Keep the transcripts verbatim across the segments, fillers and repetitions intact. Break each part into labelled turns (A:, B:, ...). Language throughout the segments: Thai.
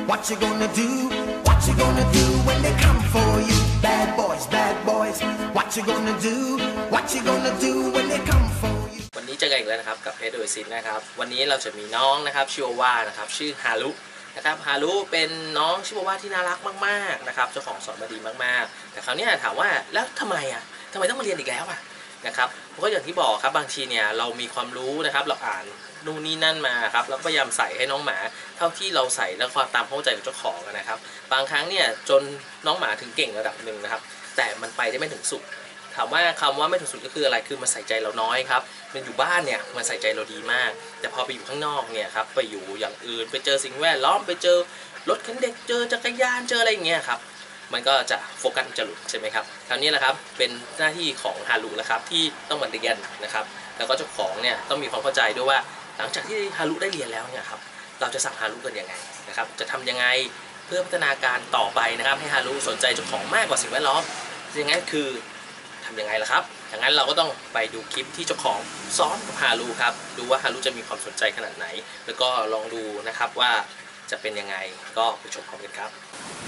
A: What you gonna do What you gonna do when they come for you Bad boys bad boys What you gonna do What you gonna do when they come for you
B: วันนี้เจอกันอีกแล้วนะครับกับเพจโดยซินนะครับวันนี้เราจะมีน้องนะครับชิวาว่านะครับชื่อฮารุนะครับฮารุเป็นน้องชิวาว่าที่น่ารักมากๆนะครับเจ้าของสอนมาดีมากๆแต่คราวนี้ถามว่าแล้วทำไมอ่ะทำไมต้องมาเรียนอีกแล้วอ่ะนะครับเพราะอย่างที่บอกครับบางทีเนี่ยเรามีความรู้นะครับเราอ่านนู่นนี่นั่นมาครับแล้วพยายามใส่ให้น้องหมาเท่าที่เราใส่แล้วความตามเข้าใจของเจ้าของนะครับบางครั้งเนี่ยจนน้องหมาถึงเก่งระดับหนึ่งนะครับแต่มันไปได้ไม่ถึงสุดถามว่าคำว่าไม่ถึงสุดก็คืออะไรคือมันใส่ใจเราน้อยครับมันอยู่บ้านเนี่ยมันใส่ใจเราดีมากแต่พอไปอยู่ข้างนอกเนี่ยครับไปอยู่อย่างอื่นไปเจอสิ่งแวดล้อมไปเจอรถคันเด็กเจอจักรยานเจออะไรอย่างเงี้ยครับมันก็จะโฟกัสจะหลุดใช่ไหมครับคราวนี้แหละครับเป็นหน้าที่ของฮารุแล้วครับที่ต้องมาเรียนนะครับแล้วก็เจ้าของเนี่ยต้องมีความเข้าใจด้วยว่าหลังจากที่ฮารุได้เรียนแล้วเนี่ยครับเราจะสั่งฮารุกันยังไงนะครับจะทำยังไงเพื่อพัฒนาการต่อไปนะครับให้ฮารุสนใจเจ้าของมากกว่าสิ่งแวดล้อมอย่างนั้นคือทำยังไงล่ะครับอย่างนั้นเราก็ต้องไปดูคลิปที่เจ้าของสอนกับฮารุครับดูว่าฮารุจะมีความสนใจขนาดไหนแล้วก็ลองดูนะครับว่าจะเป็นยังไงก็ไปชมพร้อมกันครับ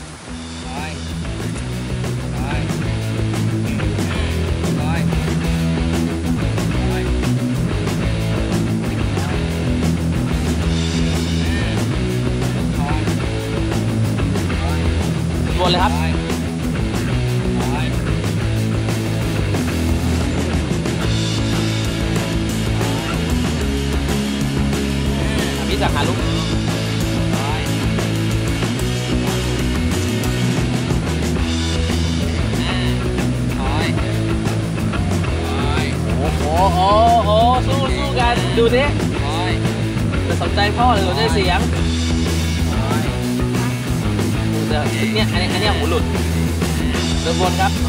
B: วนเลยครับพี่จากฮารุโอ้โหโอ้โหสู้สู้กันดูดิจะสนใจพ่อหรือสนใจเสียงเนี่ยอันนี้อันนี้หูหลุดเดินบนครับ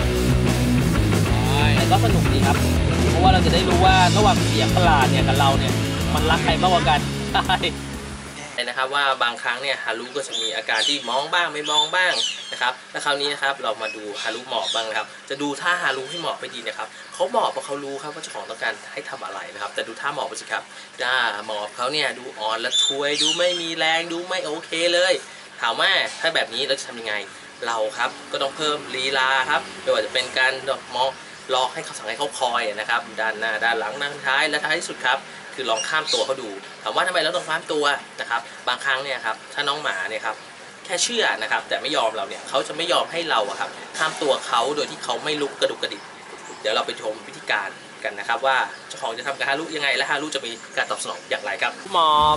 B: แต่ก็สนุกดีครับเพราะว่าเราจะได้รู้ว่าระหว่างเสียงประหลาดเนี่ยกับเราเนี่ยมันรักใครมากกว่ากันใช่นะครับว่าบางครั้งเนี่ยฮารุก็จะมีอาการที่มองบ้างไม่มองบ้างนะครับและคราวนี้นะครับเรามาดูฮารุหมอบบ้างนะครับจะดูท่าฮารุให้หมอบไปดีนะครับเขาหมอบเพราะเขารู้ครับว่าเจ้าของต้องการให้ทำอะไรนะครับแต่ดูท่าหมอบไปสิครับท่าหมอบเขาเนี่ยดูอ่อนและช่วยดูไม่มีแรงดูไม่โอเคเลยถามว่าถ้าแบบนี้เราจะทำยังไงเราครับก็ต้องเพิ่มลีลาครับไม่ว่าจะเป็นการมองลองให้เขาสั่งให้เขาคอยนะครับด้านหน้าด้านหลังด้านท้ายและท้ายที่สุดครับคือลองข้ามตัวเขาดูถามว่าทำไมเราต้องข้ามตัวนะครับบางครั้งเนี่ยครับถ้าน้องหมาเนี่ยครับแค่เชื่อนะครับแต่ไม่ยอมเราเนี่ยเขาจะไม่ยอมให้เราอะครับข้ามตัวเขาโดยที่เขาไม่ลุกกระดุกกระดิกเดี๋ยวเราไปชมวิธีการกันนะครับว่าเจ้าของจะทำกับฮารุยังไงและฮารุจะมีการตอบสนองอย่างไรครับหมอบ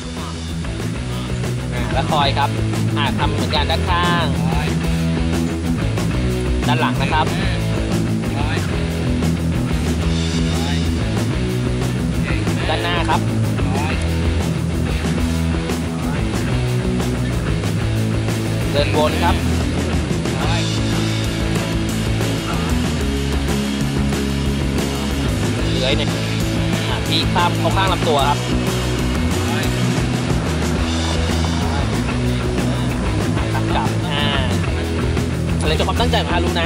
B: แล้วคอยครับอ่าทำเหมือนกันด้านข้างด้านหลังนะครับด้านหน้าครับเดินวนครับเลื้อยเนี่ยที่ข้ามเขาข้างลำตัวครับกลับอ่าอะไรจะความตั้งใจของฮารุนะ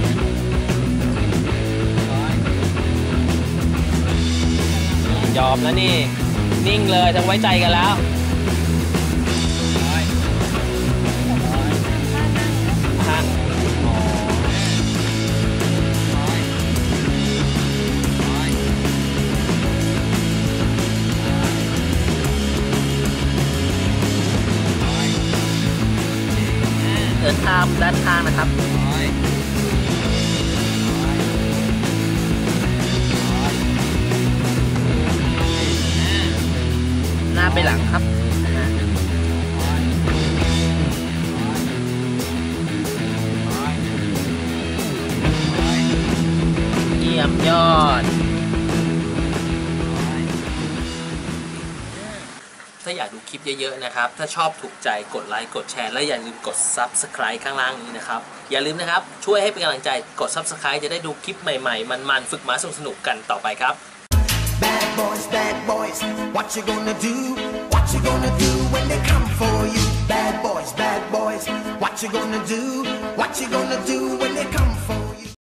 B: ยอมแล้วนี่นิ่งเลยทั้งไว้ใจกันแล้วฮะเดินข้ามด้านข้างนะครับหน้าไปหลังครับเยี่ยมยอดถ้าอยากดูคลิปเยอะๆนะครับถ้าชอบถูกใจกดไลค์กดแชร์และอย่าลืมกด ซับสไครบ์ ข้างล่างนี้นะครับอย่าลืมนะครับช่วยให้เป็นกำลังใจกด ซับสไครบ์ จะได้ดูคลิปใหม่ๆมันๆฝึกม้าสนุกๆกันต่อไปครับ
A: Bad boys bad boys What you gonna do What you gonna do when they come for you Bad boys bad boys What you gonna do What you gonna do when they come